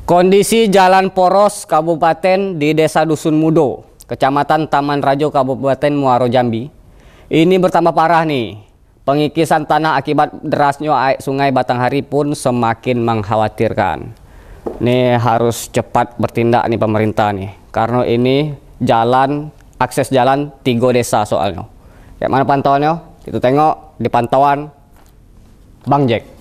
Kondisi jalan poros Kabupaten di Desa Dusun Mudo, Kecamatan Taman Rajo, Kabupaten Muaro Jambi, ini bertambah parah nih. Pengikisan tanah akibat derasnya air Sungai Batanghari pun semakin mengkhawatirkan. Nih harus cepat bertindak nih pemerintah nih, karena ini akses jalan 3 desa soalnya. Kayak mana pantauannya? Kita tengok di pantauan Bang Jack.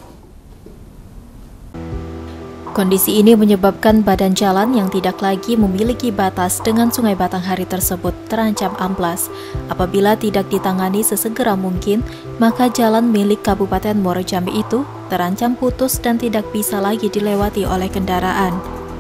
Kondisi ini menyebabkan badan jalan yang tidak lagi memiliki batas dengan Sungai Batanghari tersebut terancam amplas. Apabila tidak ditangani sesegera mungkin, maka jalan milik Kabupaten Muaro Jambi itu terancam putus dan tidak bisa lagi dilewati oleh kendaraan.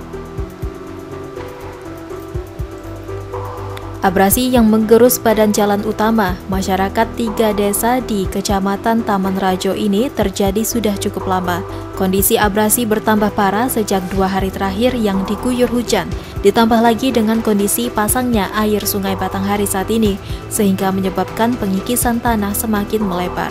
Abrasi yang menggerus badan jalan utama masyarakat 3 desa di Kecamatan Taman Rajo ini terjadi sudah cukup lama. Kondisi abrasi bertambah parah sejak 2 hari terakhir yang diguyur hujan, ditambah lagi dengan kondisi pasangnya air Sungai Batanghari saat ini, sehingga menyebabkan pengikisan tanah semakin melebar.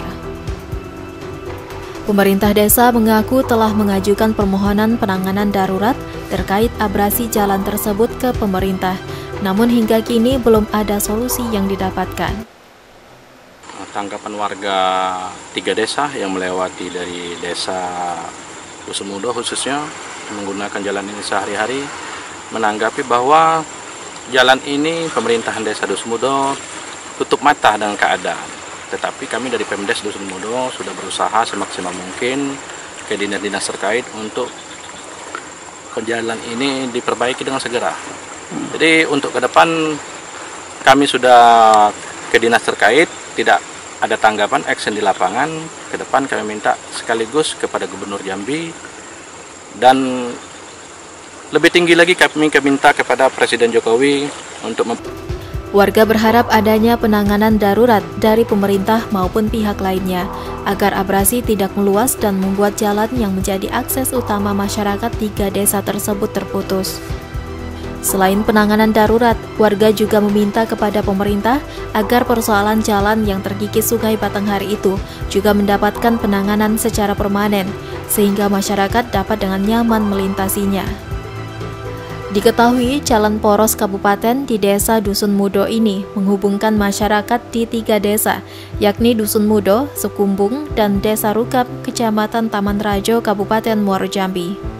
Pemerintah desa mengaku telah mengajukan permohonan penanganan darurat terkait abrasi jalan tersebut ke pemerintah. Namun hingga kini belum ada solusi yang didapatkan. Tanggapan warga 3 desa yang melewati dari desa Dusun Mudo khususnya menggunakan jalan ini sehari-hari menanggapi bahwa jalan ini pemerintahan desa Dusun Mudo tutup mata dengan keadaan. Tetapi kami dari Pemdes Dusun Mudo sudah berusaha semaksimal mungkin ke dinas-dinas terkait untuk jalan ini diperbaiki dengan segera. Jadi untuk ke depan kami sudah ke dinas terkait, tidak ada tanggapan action di lapangan. Ke depan kami minta sekaligus kepada Gubernur Jambi dan lebih tinggi lagi kami minta kepada Presiden Jokowi untuk Warga berharap adanya penanganan darurat dari pemerintah maupun pihak lainnya agar abrasi tidak meluas dan membuat jalan yang menjadi akses utama masyarakat 3 desa tersebut terputus. Selain penanganan darurat, warga juga meminta kepada pemerintah agar persoalan jalan yang terkikis Sungai Batanghari itu juga mendapatkan penanganan secara permanen, sehingga masyarakat dapat dengan nyaman melintasinya. Diketahui jalan poros kabupaten di Desa Dusun Mudo ini menghubungkan masyarakat di 3 desa, yakni Dusun Mudo, Sekumbung, dan Desa Rukap, Kecamatan Taman Rajo, Kabupaten Muaro Jambi.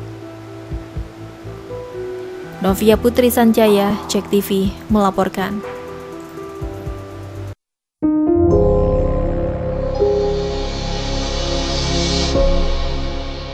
Novia Putri Sanjaya, JEK TV, melaporkan.